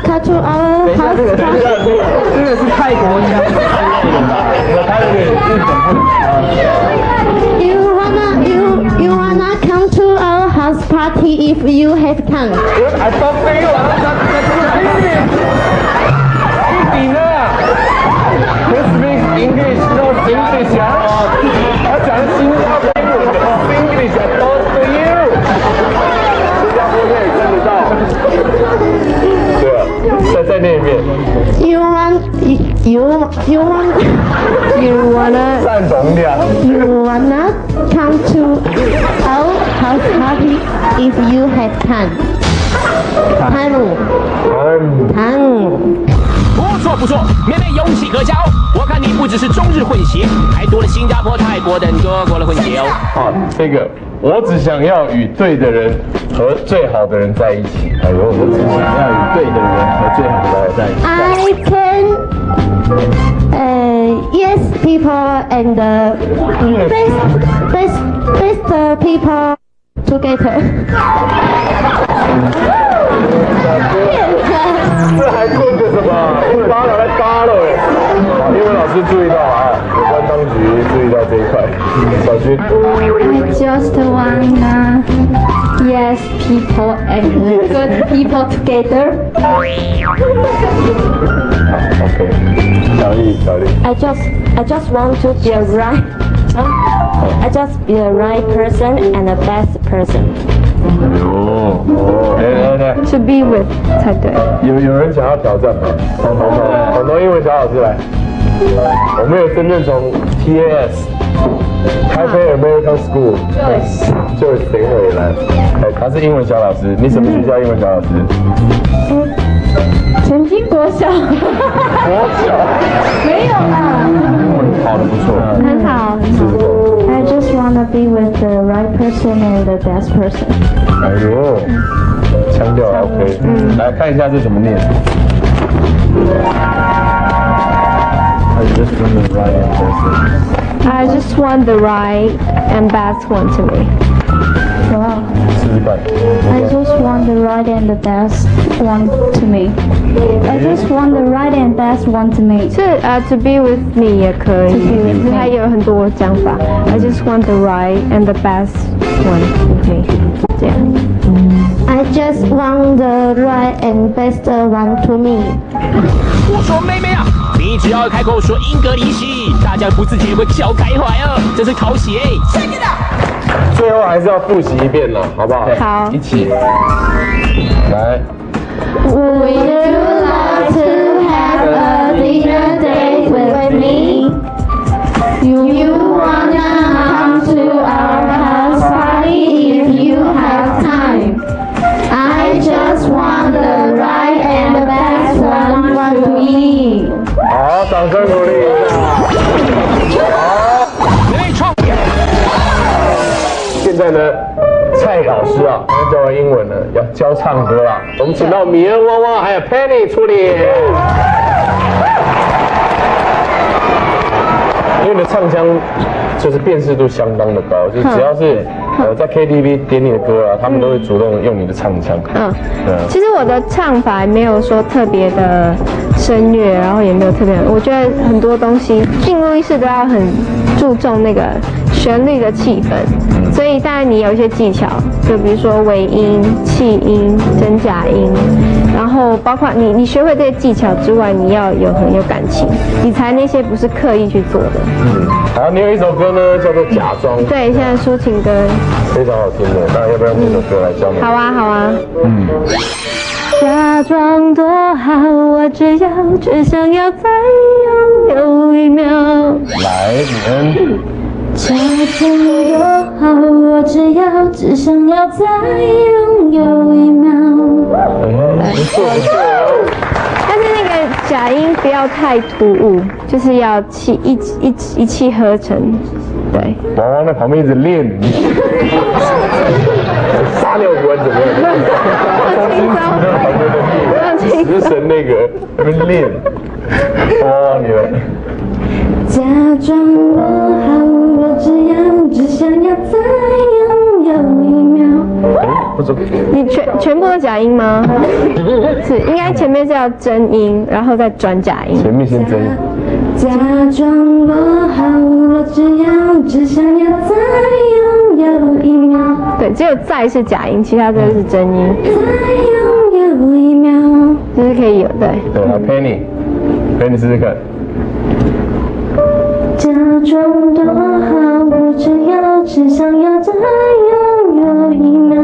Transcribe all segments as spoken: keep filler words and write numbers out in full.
come to our 等一下，这个 house 这个 party? 这个是泰国腔，他有点日本味啊。 You wanna you you wanna come to our house party if you have time? I don't think you are that that English. He speaks English, no English 啊。他讲新加坡英文，English I don't to you。新加坡也看得到。对啊，再再念一遍。 You want you you want you wanna 赞同两。 you wanna come to our house party if you have time? Time 嗯。 time. 不错不错，妹妹勇气可嘉哦！我看你不只是中日混血，还多了新加坡、泰国等多国的混血哦。 好，这个我只想要与对的人和最好的人在一起。哎呦，我只想要与对的人和最好的人在一起。 I can uh, yes people and uh, best best best uh, people together. 这还困个什么？发了来嘎了哎！好，英文老师注意到啊，有关当局注意到这一块。小军， I just wanna yes people and good people together. 好 ，OK， 小丽，小丽。 I just I just want to be a right. I just be the right person and the best person 哦哦，来来来， to be with 才对。 有有人想要挑战吗？彤彤，彤彤，英文小老师来。我们有真正从 T A S 台北 American School 就谁回来？哎，他是英文小老师。你什么学校英文小老师？ 全金国小。 国小。 没有啦。 考得不错。 很好，很好。I just wanna be with the right person and the best person. 哎呦，腔调还 OK。嗯，来看一下这怎么念。I just want the right and best. I just want the right and best one to me. Wow. 试试看。 I just want the right and the best one to me. I just want the right and best one to me. 是呃、uh, to be with me 也可以， to be with me 它也有很多讲法。I just want the right and the best one with me. 这样。I just want the right and best one to me. 我说妹妹啊，你只要开口说英格里西，大家不自觉会笑开怀哦，这是考血。Check it out。 最后还是要复习一遍了，好不好？ 好， 一起来。 Would you like to have a dinner date with me? You, you wanna come to our house party if you have time? I just want the right and the best one to me. 好，掌声鼓励一下。好， 妹妹创。 现在呢？ 蔡老师啊，刚刚教完英文呢，要教唱歌啦。我们请到米恩、汪汪还有 Penny 出脸。因为你的唱腔就是辨识度相当的高，就是只要是呃在 K T V 点你的歌啊，他们都会主动用你的唱腔。 嗯， 对啊。 其实我的唱法没有说特别的声乐，然后也没有特别，我觉得很多东西进录音室都要很注重那个旋律的气氛，所以当然你有一些技巧，就比如说尾音、气音、真假音，然后包括你你学会这些技巧之外，你要有很有感情，你才那些不是刻意去做的。 嗯，好，你有一首歌呢，叫做《假装》。 对，现在抒情歌非常好听的，那要不要用这首歌来教你？ 好啊，好啊。 嗯。 假装多好，我只要只想要再拥有一秒。 来，你们。 假装多好，我只要只想要再拥有一秒。 哎，不错不错哦。 但是那个假音不要太突兀，就是要气一一一气呵成。对。 王王在旁边一直练。撒尿管怎么样？ 放轻松，放轻松。 食神那个那边练。哦，你们。 假装多好，我只要只想要再拥有一秒。 不是。 你全全部都假音吗？是，应该前面是要真音，然后再转假音。 前面先真音。 假装我好，我只要只想要再拥有一秒。 对，只有再是假音，其他都是真音。 再拥有一秒， 就是可以有对。 对，好 ，Penny，Penny 试试看。 假装多好，我只要只想要再拥有一秒。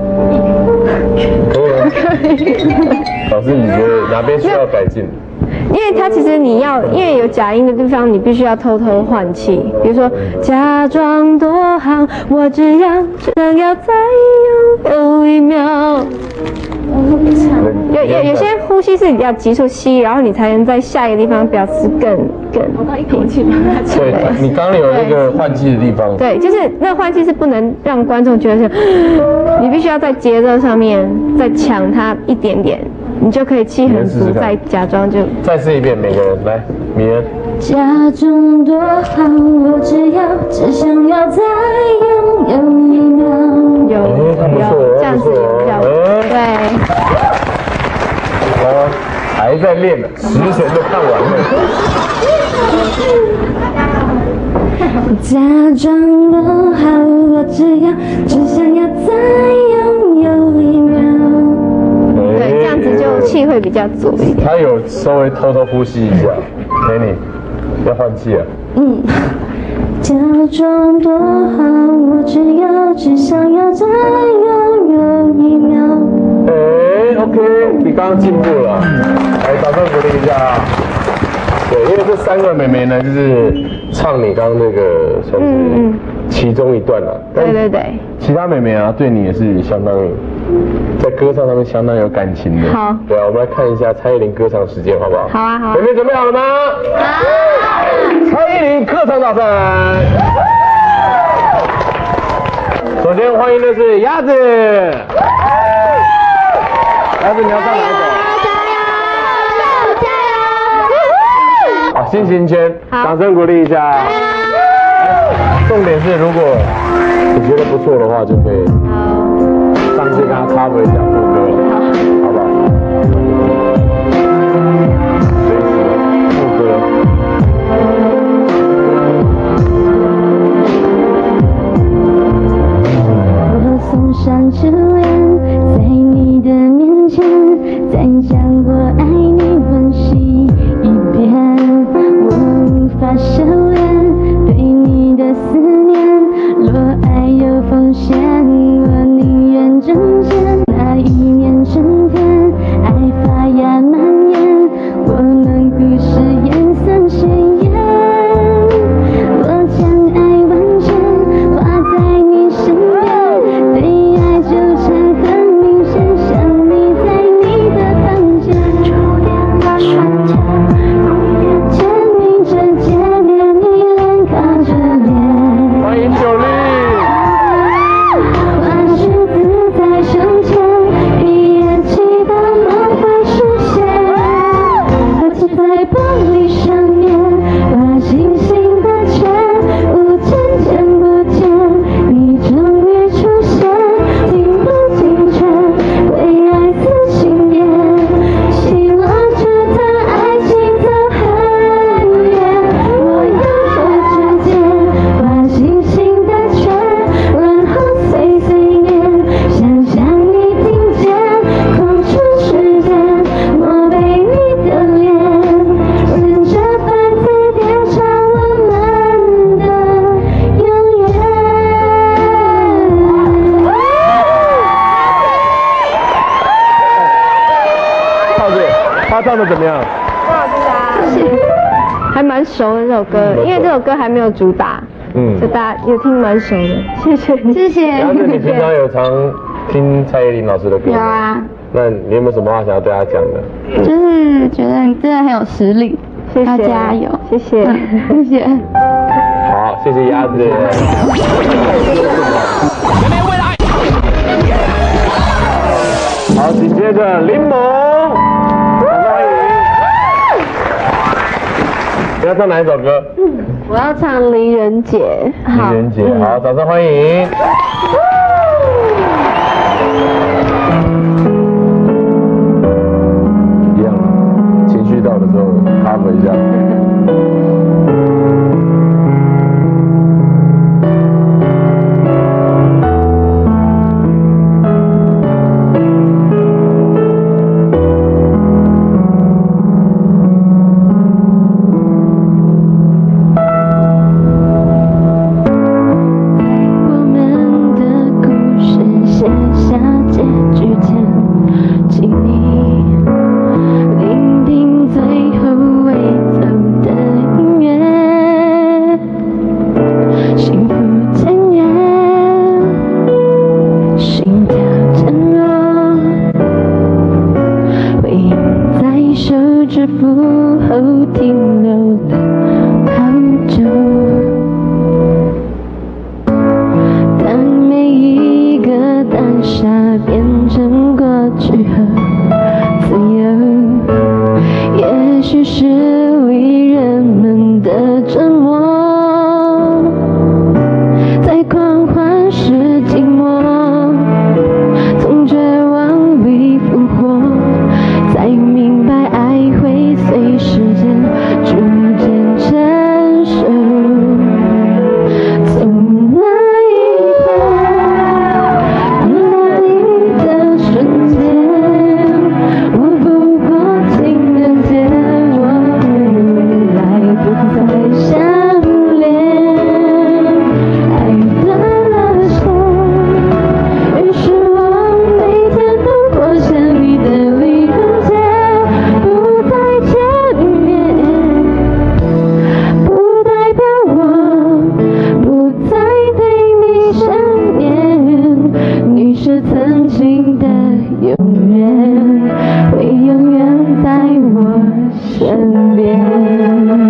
可以吗？可以。老师，你觉得哪边需要改进？ 因为它其实你要，因为有假音的地方，你必须要偷偷换气。比如说，假装多好，我只要只想要再拥有一秒。有有有些呼吸是你要急速吸，然后你才能在下一个地方表示更更。我到一口气把它对，你刚刚有那个换气的地方。 对，就是那换气是不能让观众觉得是，你必须要在节奏上面再抢它一点点。你就可以气很足，再假装就。 再试一遍，每个人来，米恩。 假装多好，我只要只想要再拥有一秒。 有有，这样子比较对。 哦，还在练呢，十弦都看完了。 假装多好，我只要只想要再拥有一秒。 对，这样子就气会比较足一点。 他有稍微偷偷呼吸一下 ，Penny， 要换气了。 嗯。假装多好，我只要只想要再拥有一秒。 哎 ，OK， 你刚刚进步了，来，掌声鼓励一下啊！对，因为这三个妹妹呢，就是唱你刚刚那个算是其中一段了。 对对对。 其他妹妹啊，对你也是相当在歌唱上面相当有感情的。 好。 对啊，我们来看一下蔡依林歌唱时间，好不好？ 好啊，好啊。 妹妹准备好了吗？好。蔡依林歌唱大赛。首先欢迎的是鸭子。鸭子，你要唱哪一首？好，心形圈，掌声鼓励一下。重点是，如果你觉得不错的话，就可以上去跟他cover一下副歌，好不好？随时副歌。 我送上初恋，在你的面前，再将我爱你温习一遍。我无法收敛对你的思念，若爱有风险，我宁愿挣钱。那一年春天，爱发芽蔓延，我们故事颜色鲜艳。我将爱完全画在你身边，对爱纠缠很明显，想你在你的房间。触电的瞬间，容颜签名着见面，你脸靠着脸。 欢迎九力。 画十字在胸前，一眼期待梦会实现。而且在玻璃上面画星星的圈，无见见不见，你终于出现，听不听劝，为爱死心眼，希望这段爱情走很远。我用手指尖画星星的圈，然后碎碎念，想象你听见，空出时间，默背你的脸，认着本字典唱我们的永远。 唱对，他唱的怎么样？ 还蛮熟的这首歌，因为这首歌还没有主打， 嗯就大家也听蛮熟的。谢谢，谢谢。 然后你平常有常听蔡依林老师的歌吗？ 有啊， 那你有没有什么话想要对他讲的？ 就是觉得你真的很有实力， 谢谢， 要加油， 谢谢， 谢谢。 好，谢谢鸭子。 妹妹未来。 好，紧接着柠檬，掌声欢迎。你要唱哪一首歌？ 我要唱《离人节》。 愚人节，好，掌声欢迎。 这样。 是否后停留了好久？当每一个当下变成过去和自由，也许是为人们的折磨，在狂欢时寂寞，从绝望里复活，才明白爱会随时间逐渐成熟。从那一刻，那一个瞬间，我不过情人节，我们未来不再相恋，爱断了线，于是我每天都过千里的离人街。不再见面，不代表我不再对你想念。你是曾经的永远，会永远在我身边。